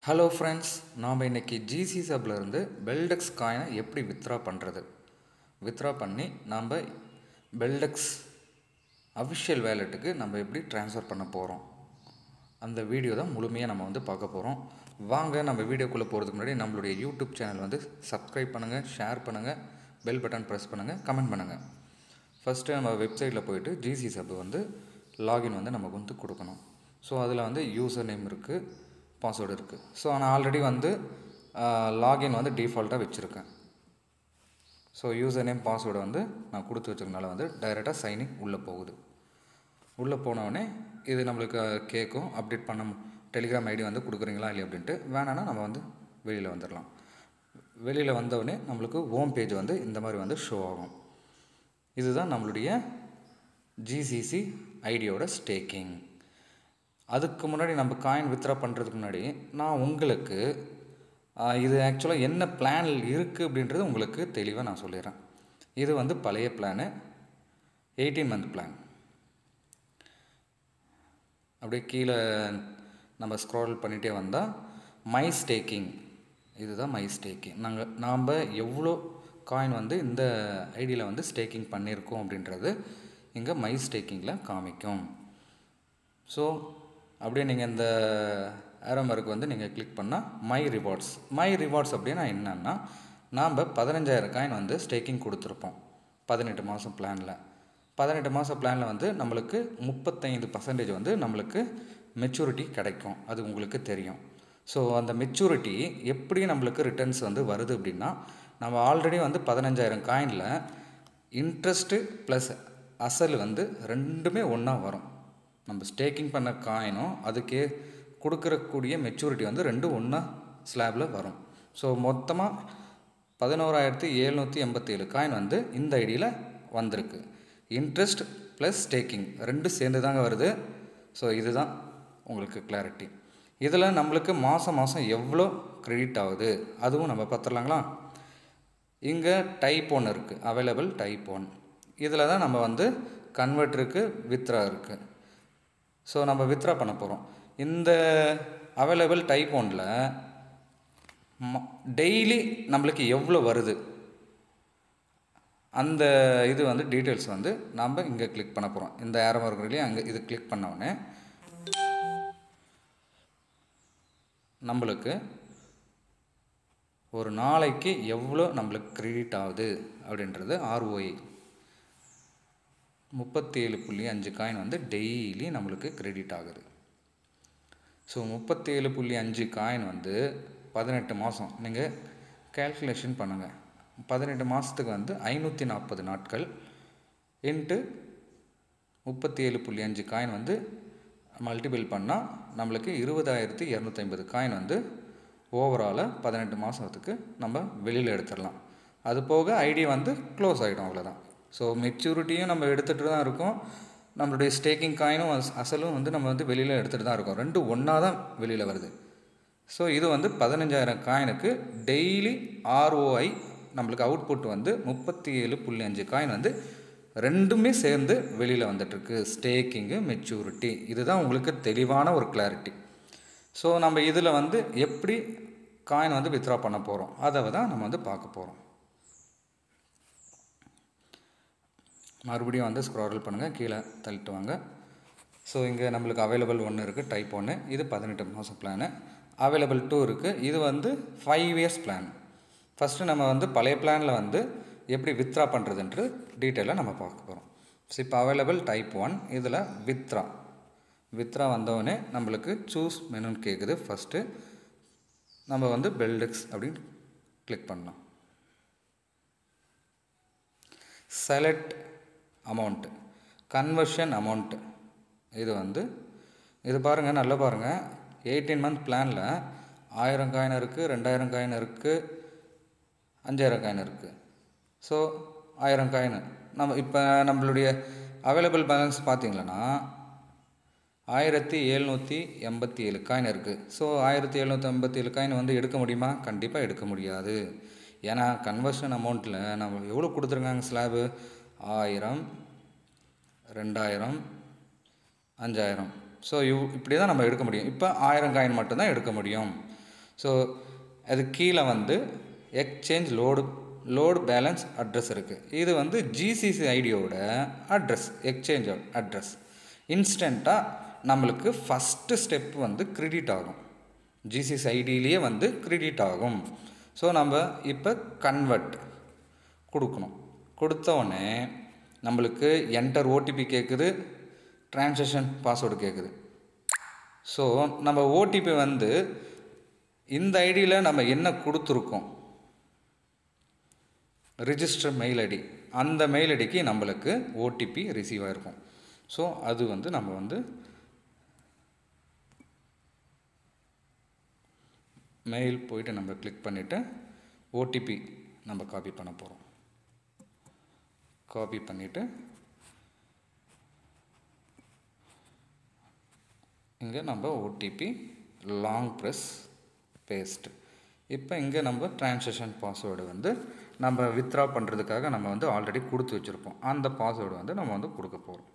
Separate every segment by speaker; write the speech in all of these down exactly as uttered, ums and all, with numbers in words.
Speaker 1: Hello friends, நாம் இன்னைக்கு G C C H U B ல இருந்து Beldex காயினை எப்படி வித்ரா பண்றது? வித்ரா பண்ணி நாம Beldex official walletக்கு நம்ம எப்படி ட்ரான்ஸ்ஃபர் பண்ண போறோம்? அந்த வீடியோ தான் முழுமையா நம்ம வந்து பார்க்க போறோம். வாங்க நம்ம வீடியோக்குள்ள போறதுக்கு முன்னாடி நம்மளுடைய YouTube சேனல் வந்து Subscribe பண்ணுங்க, ஷேர் பண்ணுங்க, பெல் பட்டன் பிரஸ் பண்ணுங்க, கமெண்ட் பண்ணுங்க. ஃபர்ஸ்ட் நம்ம வெப்சைட்ல போய்ட்டு G C C H U B வந்து லாகின் வந்து நமக்கு வந்து கொடுக்கணும். சோ அதுல வந்து யூசர் நேம் இருக்கு, பாஸ்வேர்ட் இருக்கு. சோ நான் ஆல்ரெடி வந்து லாகின் வந்து டிஃபால்ட்டா வெச்சிருக்கேன். சோ யூசர் நேம் பாஸ்வேர்ட் வந்து நான் கொடுத்து வச்சிருக்கனால வந்து டைரக்ட்டா சைன் இன் உள்ள போகுது. உள்ள போன உடனே இது நமக்கு கேக்கும் அப்டேட் பண்ண டெலிகிராம் ஐடி வந்து கொடுக்குறீங்களா இல்லையா அப்படினு. வேணானா நம்ம வந்து வெளியில வந்துறலாம். வெளியில வந்த உடனே நமக்கு ஹோம் பேஜ் வந்து இந்த மாதிரி வந்து ஷோ ஆகும். இதுதான் நம்மளுடைய G C C ஐடியோட ஸ்டேக்கிங். அதுக்கு முன்னாடி நம்ம காயின் வித்ரா பண்றதுக்கு முன்னாடி நான் உங்களுக்கு இது एक्चुअली என்ன பிளான் இருக்கு அப்படின்றது உங்களுக்கு தெளிவா நான் சொல்லிறேன். இது வந்து பழைய பிளான் eighteen month பிளான். அப்படியே கீழ நம்ம ஸ்க்ரோல் பண்ணிட்டே வந்தா மை ஸ்டேக்கிங், இதுதான் மை ஸ்டேக்கிங். நாங்க நாம எவ்வளவு காயின் வந்து இந்த ஐடியில வந்து ஸ்டேக்கிங் பண்ணிருக்கோம் அப்படின்றது இங்க மை ஸ்டேக்கிங்ல காமிக்கும். சோ அப்படியே நீங்க இந்த arrow mark வந்து நீங்க கிளிக் பண்ணா மை ரிவார்ட்ஸ். மை ரிவார்ட்ஸ் அப்படினா என்னன்னா நாம பதினைந்தாயிரம் காயின் வந்து ஸ்டேக்கிங் கொடுத்திருப்போம் பதினெட்டு மாசம் பிளான்ல. பதினெட்டு மாசம் பிளான்ல வந்து நமக்கு முப்பத்தைந்து சதவீதம் வந்து நமக்கு மெச்சூரிட்டி கிடைக்கும். அது உங்களுக்கு தெரியும். சோ அந்த மெச்சூரிட்டி எப்படி நமக்கு ரிட்டர்ன்ஸ் வந்து வருது அப்படினா நம்ம ஆல்ரெடி வந்து பதினைந்தாயிரம் காயின்ல இன்ட்ரஸ்ட் பிளஸ் அசல் வந்து ரெண்டுமே ஒண்ணா வரும். நம்ம ஸ்டேக்கிங் பண்ண காயினும் அதுக்கு கொடுக்கிற கூடிய மெச்சூரிட்டி வந்து ரெண்டும் ஒண்ணா ஸ்லாப்ல வரும். சோ மொத்தமா பதினோராயிரத்து எழுநூற்று எண்பத்தி ஏழு காயின் வந்து இந்த ஐடியில வந்திருக்கு. இன்ட்ரஸ்ட் பிளஸ் ஸ்டேக்கிங் ரெண்டும் சேர்ந்து தாங்க வருது. சோ இதுதான் உங்களுக்கு கிளாரிட்டி. இதல நமக்கு மாசம் மாசம் எவ்வளவு கிரெடிட் ஆகுது அதுவும் நம்ம பார்த்தறலாங்களா? இங்க டைப் ஒன்று இருக்கு, அவைலபிள் டைப் ஒன்று. இதல தான் நம்ம வந்து கன்வர்ட் இருக்கு, வித்ரா இருக்கு. சோ நம்ம வித்ரா பண்ண போறோம். இந்த அவைலபிள் டைப் ஒன்றுல டெய்லி நமக்கு எவ்வளவு வருது அந்த இது வந்து டீடைல்ஸ் வந்து நாம இங்க கிளிக் பண்ண போறோம். இந்த arrow mark இருக்குல்ல அங்க இது கிளிக் பண்ண உடனே நமக்கு ஒரு நாளைக்கு எவ்வளவு நமக்கு கிரெடிட் ஆகுது அப்படின்றது R O I முப்பத்தி ஏழு புள்ளி ஐந்து காயின் வந்து டெய்லி நமக்கு கிரெடிட் ஆகுது. சோ முப்பத்தி ஏழு புள்ளி ஐந்து காயின் வந்து பதினெட்டு மாசம் நீங்க கால்குலேஷன் பண்ணுங்க. பதினெட்டு மாசத்துக்கு வந்து ஐநூற்று நாற்பது நாட்கள் இன்டு முப்பத்தி ஏழு புள்ளி ஐந்து காயின் வந்து மல்டிபிள் பண்ணா நமக்கு இருபதாயிரத்து இருநூற்று ஐம்பது காயின் வந்து ஓவராலா பதினெட்டு மாசத்துக்கு நம்ம வெளியில எடுத்துறலாம். அது போக ஐடி வந்து க்ளோஸ் ஆயிடும் அவ்வளவுதான். சோ மெச்சூரிட்டியும் நம்ம எடுத்துட்டு தான் இருக்கோம். நம்மளுடைய ஸ்டேக்கிங் காயினும் அசலும் வந்து நம்ம வந்து வெளியில எடுத்துட்டு தான் இருக்கோம். ரெண்டும் ஒண்ணா தான் வெளியில வருது. சோ இது வந்து பதினைந்தாயிரம் காயினுக்கு டெய்லி R O I நமக்கு அவுட்புட் வந்து முப்பத்தி ஏழு புள்ளி ஐந்து காயின் வந்து ரெண்டுமே சேர்ந்து வெளியில வந்துட்டு இருக்கு. Staking, maturity. இதுதான் உங்களுக்கு தெளிவான ஒரு கிளாரிட்டி. சோ நம்ம இதுல வந்து எப்படி காயின் வந்து வித்ரா பண்ண போறோம் அத தான் நம்ம வந்து பார்க்க போறோம். மறுபடியும் வந்து ஸ்க்ரோல் பண்ணுங்க, கீழ தள்ளிட்டு வாங்க. சோ இங்க நமக்கு அவைலபிள் ஒன்று இருக்கு, டைப் ஒன்று. இது பதினெட்டு மாசம் பிளான். அவைலபிள் இரண்டு இருக்கு. இது வந்து ஐந்து இயர்ஸ் பிளான். ஃபர்ஸ்ட் நம்ம வந்து பழைய பிளான்ல வந்து எப்படி வித்ரா பண்றதுன்னு டீடைலா நம்ம பார்க்க போறோம். சோ இப்போ அவைலபிள் டைப் ஒன்று இதுல வித்ரா. வித்ரா வந்த உடனே நமக்கு சூஸ் மெனுன்னு கேக்குது. ஃபர்ஸ்ட் நம்ம வந்து Beldex அப்படி கிளிக் பண்ணலாம். Select amount, conversion amount. இது வந்து இது பாருங்க, நல்லா பாருங்க. eighteen month பிளான்ல ஆயிரம் காயின் இருக்கு, இரண்டாயிரம் காயின் இருக்கு, ஐந்தாயிரம் காயின் இருக்கு. சோ ஆயிரம் காயின் நம்ம இப்ப நம்மளுடைய அவைலபிள் பேலன்ஸ் பாத்தீங்கன்னா ஆயிரத்து எழுநூற்று எண்பத்தி ஏழு காயின் இருக்கு. சோ ஆயிரத்து எழுநூற்று எண்பத்தி ஏழு காயின் வந்து எடுக்க முடியுமா? கண்டிப்பா எடுக்க முடியாது. ஏனா கன்வர்ஷன் அமௌண்ட்ல நம்ம எவ்வளவு கொடுத்திருக்காங்க ஸ்லாப் ஆயிரம், இரண்டாயிரம், ஐந்தாயிரம். சோ இப்படி தான் நம்ம எடுக்க முடியும். இப்போ ஆயிரம் காயின் மட்டும் தான் எடுக்க முடியும். ஸோ அது கீழே வந்து exchange load load balance address இருக்குது. இது வந்து ஜிசிசி ஐடியோட அட்ரஸ், எக்ஸ்சேஞ்ச் அட்ரஸ். இன்ஸ்டண்ட்டாக நம்மளுக்கு ஃபஸ்ட்டு ஸ்டெப் வந்து கிரெடிட் ஆகும், ஜிசிசி ஐடியிலேயே வந்து கிரெடிட் ஆகும். ஸோ நம்ம இப்போ கன்வெர்ட் கொடுக்கணும். கொடுத்தோடனே நம்மளுக்கு என்டர் ஓடிபி கேட்குது, ட்ரான்சாக்ஷன் பாஸ்வேர்டு கேட்குது. ஸோ நம்ம ஓடிபி வந்து இந்த ஐடியில் நம்ம என்ன கொடுத்துருக்கோம், ரிஜிஸ்டர் மெயில் ஐடி, அந்த மெயில் ஐடிக்கு நம்மளுக்கு ஓடிபி ரிசீவ் ஆகிருக்கும். ஸோ அது வந்து நம்ம வந்து மெயில் போயிட்டு நம்ம கிளிக் பண்ணிவிட்டு ஓடிபி நம்ம காப்பி பண்ண போகிறோம். காப்பி பண்ணிவிட்டு இங்கே நம்ம ஓடிபி லாங் ப்ரெஸ் பேஸ்ட். இப்போ இங்கே நம்ம ட்ரான்சாக்ஷன் பாஸ்வேர்டு வந்து நம்ம வித்ட்ரா பண்ணுறதுக்காக நம்ம வந்து ஆல்ரெடி கொடுத்து வச்சுருப்போம், அந்த பாஸ்வேர்டு வந்து நம்ம வந்து கொடுக்க போகிறோம்.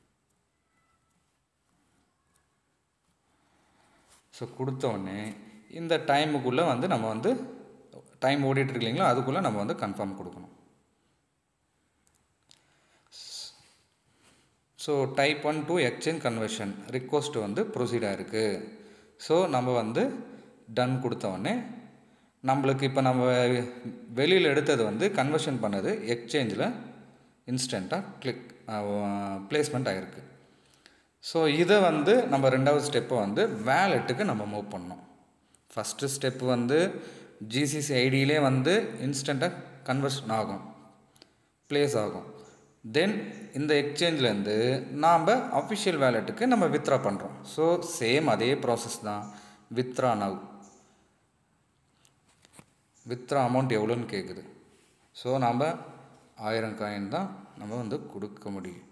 Speaker 1: ஸோ கொடுத்தோடனே இந்த டைமுக்குள்ளே வந்து நம்ம வந்து டைம் ஓடிட்டு இல்லைங்களா, அதுக்குள்ளே நம்ம வந்து கன்ஃபார்ம் கொடுக்கணும். So type one to exchange conversion request வந்து ப்ரொசீடாக இருக்குது. ஸோ நம்ம வந்து டன் கொடுத்தோடனே நம்மளுக்கு இப்போ நம்ம வெளியில் எடுத்தது வந்து கன்வர்ஷன் பண்ணது எக்ஸ்சேஞ்சில் இன்ஸ்டண்ட்டாக கிளிக் பிளேஸ்மெண்ட் ஆகிருக்கு. ஸோ இதை வந்து நம்ம ரெண்டாவது ஸ்டெப்பை வந்து வேலெட்டுக்கு நம்ம மூவ் பண்ணோம். ஃபஸ்ட்டு ஸ்டெப் வந்து ஜிசிசி ஐடியிலே வந்து இன்ஸ்டண்ட்டாக கன்வர்ஷன் ஆகும், ப்ளேஸ் ஆகும். தென் இந்த எக்ஸ்சேஞ்சிலேருந்து நாம் அஃபிஷியல் வேலெட்டுக்கு நம்ம வித்ட்ரா பண்ணுறோம். ஸோ சேம் அதே ப்ராசஸ் தான். வித்ட்ரா நவ், வித்ட்ரா அமௌண்ட் எவ்வளோன்னு கேட்குது. ஸோ நாம் ஆயிரம் காயின் தான் நம்ம வந்து கொடுக்க முடியும்,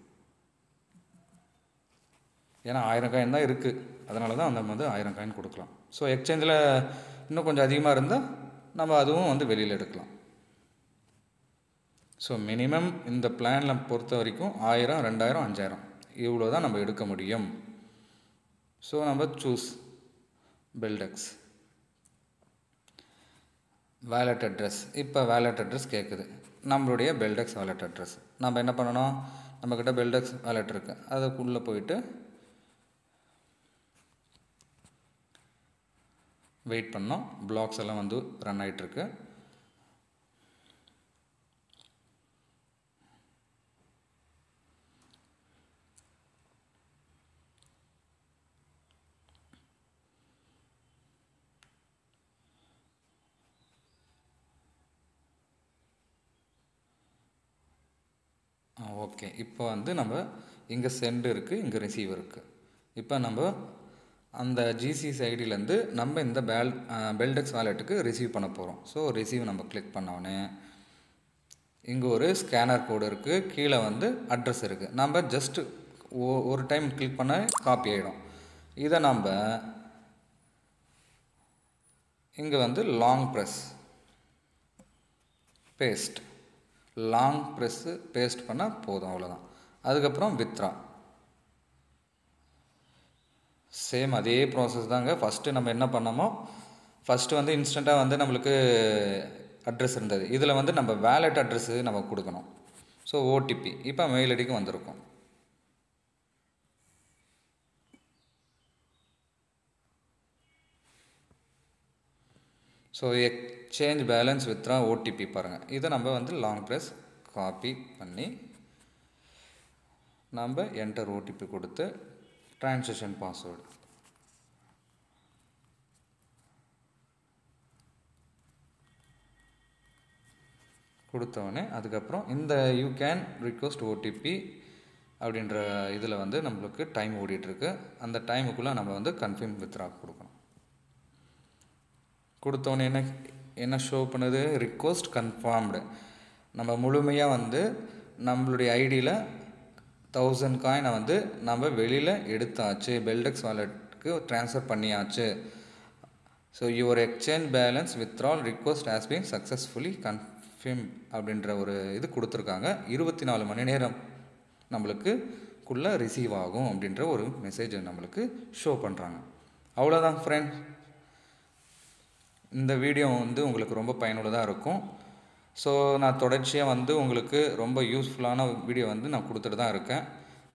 Speaker 1: ஏன்னா ஆயிரம் காயின் தான் இருக்குது, அதனால தான் நம்ம வந்து ஆயிரம் காயின் கொடுக்கலாம். ஸோ எக்ஸ்சேஞ்சில் இன்னும் கொஞ்சம் அதிகமாக இருந்தால் நம்ம அதுவும் வந்து வெளியில் எடுக்கலாம். ஸோ மினிமம் இந்த பிளானில் பொறுத்த வரைக்கும் ஆயிரம், ரெண்டாயிரம், அஞ்சாயிரம் இவ்வளோ தான் நம்ம எடுக்க முடியும். ஸோ நம்ம சூஸ் பெல்டெக்ஸ் வேலட் அட்ரஸ். இப்போ வேலட் அட்ரஸ் கேட்குது, நம்மளுடைய பெல்டெக்ஸ் வேலட் அட்ரஸ். நம்ம என்ன பண்ணணும், நம்மக்கிட்ட பெல்டெக்ஸ் வேலட் இருக்குது, அதுக்குள்ளே போயிட்டு வெயிட் பண்ணோம். பிளாக்ஸ் எல்லாம் வந்து ரன் ஆகிட்டுருக்கு. ஓகே, இப்போ வந்து நம்ம இங்கே சென்ட் இருக்குது, இங்கே ரிசீவ் இருக்குது. இப்போ நம்ம அந்த ஜிசிசி ஐடியிலேருந்து நம்ம இந்த பேல் பெல்டெக்ஸ் வாலெட்டுக்கு ரிசீவ் பண்ண போகிறோம். ஸோ ரிசீவ் நம்ம கிளிக் பண்ணோடனே இங்கே ஒரு ஸ்கேனர் கோடு இருக்குது, கீழே வந்து அட்ரஸ் இருக்குது. நம்ம ஜஸ்ட்டு ஒரு டைம் கிளிக் பண்ண காப்பி ஆகிடும். இதை நம்ம இங்கே வந்து long press paste, long press paste பண்ணால் போதும், அவ்வளோதான். அதுக்கப்புறம் வித்ட்ரா, சேம் அதே ப்ராசஸ் தாங்க. ஃபஸ்ட்டு நம்ம என்ன பண்ணோமோ, ஃபஸ்ட்டு வந்து இன்ஸ்டண்ட்டாக வந்து நம்மளுக்கு அட்ரஸ் இருந்தது, இதில் வந்து நம்ம வேலெட் அட்ரஸ்ஸு நம்ம கொடுக்கணும். ஸோ ஓடிபி இப்போ மெயில் ஐடிக்கு வந்திருக்கும். So exchange balance withdraw OTP பாருங்கள், இதை நம்ம வந்து லாங் ப்ரெஸ் காப்பி பண்ணி நம்ம என்டர் ஓடிபி கொடுத்து ட்ரான்சாக்ஷன் பாஸ்வேர்டு கொடுத்தோடனே அதுக்கப்புறம் இந்த யூ கேன் ரிக்வெஸ்ட் ஓடிபி அப்படின்ற இதில் வந்து நம்மளுக்கு டைம் ஓடிட்டுருக்கு. அந்த டைமுக்குள்ளே நம்ம வந்து கன்ஃபார்ம் வித்ட்ரா கொடுக்கணும். கொடுத்தோன்னே என்ன என்ன ஷோ பண்ணுது, ரிக்வெஸ்ட் கன்ஃபார்ம்டு. நம்ம முழுமையாக வந்து நம்மளுடைய ஐடியில் தௌசண்ட் காயினை வந்து நம்ம வெளியில் எடுத்தாச்சு, பெல்டெக்ஸ் வாலெட்டுக்கு ட்ரான்ஸ்ஃபர் பண்ணியாச்சு. So your exchange balance withdrawal request has been successfully confirm அப்படின்ற ஒரு இது கொடுத்துருக்காங்க. இருபத்தி நாலு மணி நேரம் நம்மளுக்கு குள்ளே ரிசீவ் ஆகும் அப்படின்ற ஒரு மெசேஜ் நம்மளுக்கு ஷோ பண்ணுறாங்க. அவ்வளோதான் ஃப்ரெண்ட். இந்த வீடியோ வந்து உங்களுக்கு ரொம்ப பயனுள்ளதாக இருக்கும். ஸோ நான் தொடர்ச்சியாக வந்து உங்களுக்கு ரொம்ப யூஸ்ஃபுல்லான வீடியோ வந்து நான் கொடுத்துட்டு தான் இருக்கேன்.